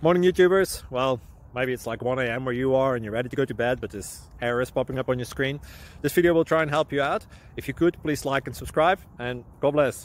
Morning YouTubers. Well, maybe it's like 1 a.m. where you are and you're ready to go to bed, but this error is popping up on your screen. This video will try and help you out. If you could, please like and subscribe, and God bless.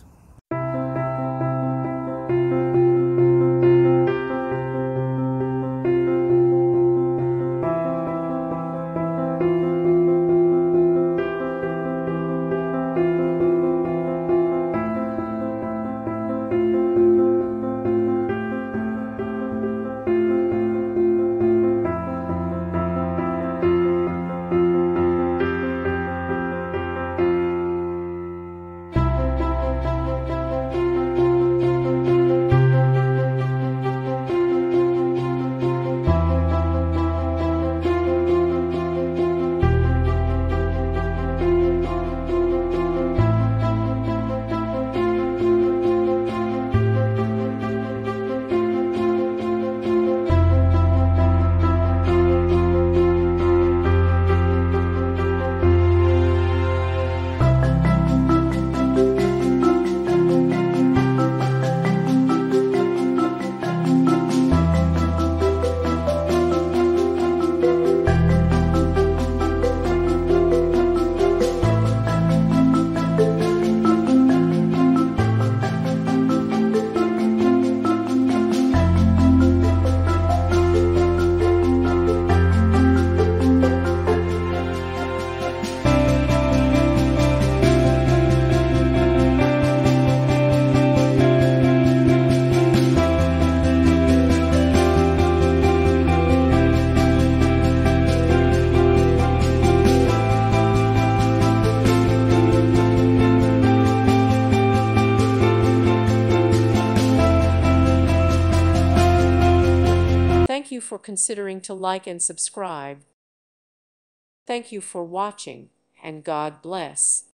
Thank you for considering to like and subscribe. Thank you for watching, and God bless.